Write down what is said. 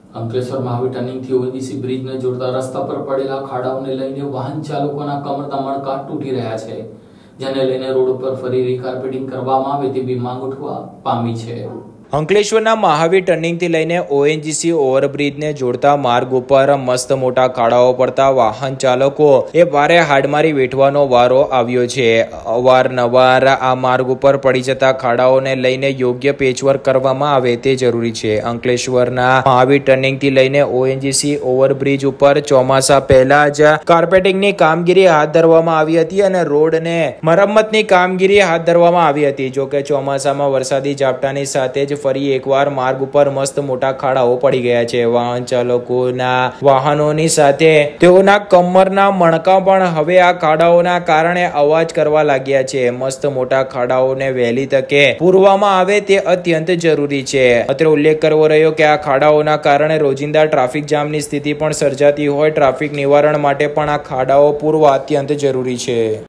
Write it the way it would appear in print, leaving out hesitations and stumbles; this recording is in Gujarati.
અંકલેશ્વર મહાવીર ટર્નિંગથી ઓએનજીસી બ્રિજને જોડતા રસ્તા પર પડેલા ખાડાઓને લઈને વાહન ચાલકોના કમરના મણકા તૂટી રહ્યા છે, જેને લઈને રોડ ઉપર ફરી રીકાર્પેટિંગ કરવામાં આવે તેવી માંગ ઉઠવા પામી છે। અંકલેશ્વરના મહાવીર ટર્નિંગથી લઈને ઓએનજીસી ઓવરબ્રિજને જોડતા માર્ગ ઉપર મસ્ત મોટા ખાડાઓ પડતા વાહન ચાલકો એ ભારે હાડમારી વેઠવાનો વારો આવ્યો છે। અવારનવાર આ માર્ગ ઉપર પડી જતા ખાડાઓને લઈને યોગ્ય પેચવર્ક કરવામાં આવે તે જરૂરી છે। અંકલેશ્વરના મહાવીર ટર્નિંગથી લઈને ઓએનજીસી ઓવરબ્રિજ ઉપર ચોમાસા પહેલા જ કાર્પેટિંગની કામગીરી હાથ ધરવામાં આવી હતી અને રોડને મરમ્મતની કામગીરી હાથ ધરવામાં આવી હતી। જોકે ચોમાસામાં વરસાદી ઝાપટાની સાથે જ ફરી એકવાર માર્ગ ઉપર મસ્ત મોટા ખાડાઓ પડી ગયા છે। વાહન ચાલકોના વાહનોની સાથે તેઓના કમરના મણકા પણ હવે આ ખાડાઓના કારણે અવાજ કરવા લાગ્યા છે। મસ્ત મોટા ખાડાઓને વહેલી તકે પૂરવામાં આવે તે અત્યંત જરૂરી છે। અત્રે ઉલ્લેખ કરવો રહ્યો કે આ ખાડાઓના કારણે રોજિંદા ટ્રાફિક જામની સ્થિતિ પણ સર્જાતી હોય, ટ્રાફિક નિવારણ માટે પણ આ ખાડાઓ પૂરવા અત્યંત જરૂરી છે।